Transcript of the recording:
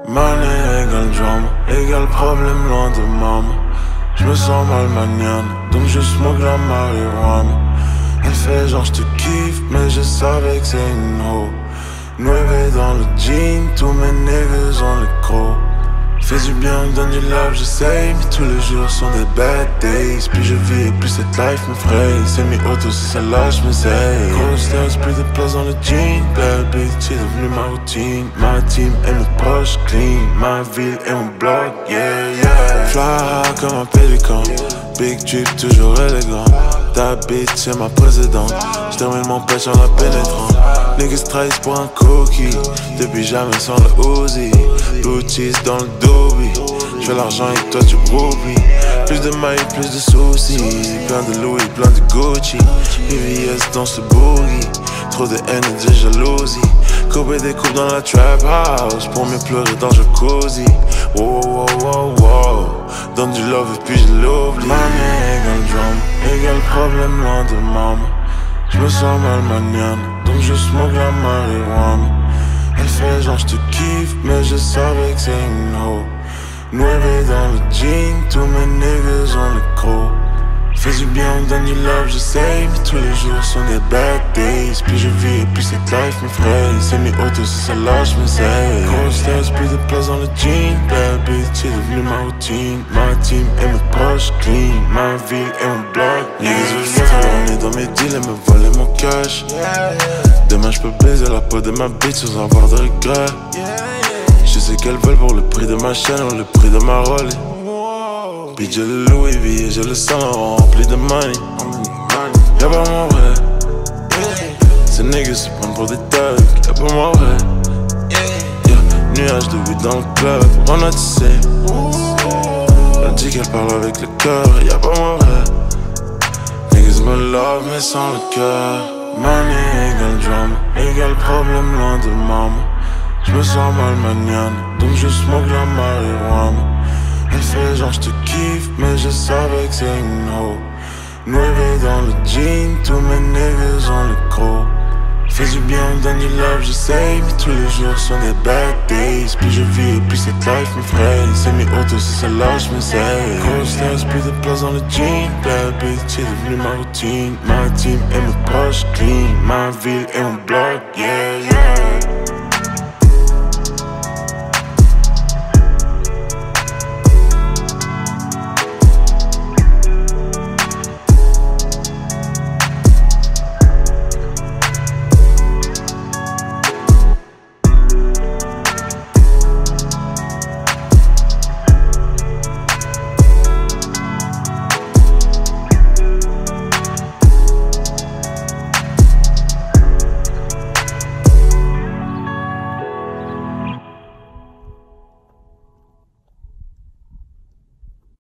Money égale drama, égale problème loin de maman. J'me sens mal maniane, donc je smoke la marijuana. Elle fait genre j'te kiffe, mais je savais que c'est une hoe. Nueve dans le jean, tous mes niggas ont le croc. Fais du bien, me donne du love, j'essaye, mais tous les jours sont des bad days. Plus je vis et plus cette life me fraye. C'est mi-auto, si ça lâche, m'essaye. Gros stress, plus de place dans le jean. Bad bitch, c'est devenu ma routine. Ma team et mes proches clean. Ma ville et mon bloc, yeah, yeah. Fly comme un pélican. Big drip, toujours élégant. Ta bitch, c'est ma précédente. J'termine mon pêche en la pénétrant. Niggas trahissent pour un cookie. Depuis jamais sans le Uzi. Blue cheese dans le Dobby. J'fais l'argent et toi tu groupies. Plus de mailles, plus de soucis. Plein de Louis, plein de Gucci. VVS dans ce boogie. Trop de haine et de jalousie. Couper des coupes dans la trap house. Pour mieux pleurer dans le jacuzzi. Wow, wow, wow, wow. Donne du love et puis je l'oublie. Money égale drama, égale problème loin de maman. J'me sens mal maniane, donc je smoke la marijuana. Elle fait genre j'te kiffe, mais je savais que c'est une hoe. Nueve dans le jean, tous mes niggas ont le croc. Fais du bien, me donne du love, j'essaye, mais tous les jours sont des bad days. Plus je vis et plus cette life me fraye. C'est mi-auto, si ça lâche, m'essaye. Gros stress, plus de place dans le jean. Bad bitch, c'est devenu ma routine. Ma team et mes proches clean. Ma ville et mon bloc. Niggas veulent me dans mes deals et me voler mon cash. Demain je peux baiser la peau de ma bitch sans avoir de regrets. Je sais qu'elles veulent pour le prix de ma chaîne ou le prix de ma Rollie. Puis j'ai le Louis V et j'ai le sang rempli de money. Y'a pas mon vrai. Ces niggas se prennent pour des thugs. Y'a pas mon vrai. Nuage de weed dans le club, on a tissé. Elle dit qu'elle parle avec le cœur. Y'a pas mon vrai. Niggas me love mais sans le cœur. Money égale drama, égale problème loin de maman. J'me sens mal maniane, donc je smoke la marijuana. Elle fait genre j'te kiffe, mais je savais que c'est une hoe. Nueve dans le jean, tous mes niggas ont le croc. Fais du bien, me donne du love, j'essaye, mais tous les jours sont des bad days. Plus je vis et plus cette life me fraye. C'est mi-auto, si ça lâche, m'essaye. Gros stress, plus de place dans le jean. Bad bitch, c'est devenu ma routine. Ma team et mes proches clean. Ma ville et mon bloc, yeah, yeah.